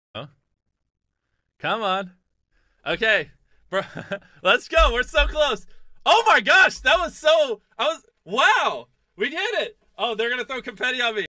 Oh, come on. Okay, bro, let's go. We're so close. Oh my gosh, that was so. Wow, we did it. Oh, they're gonna throw confetti on me.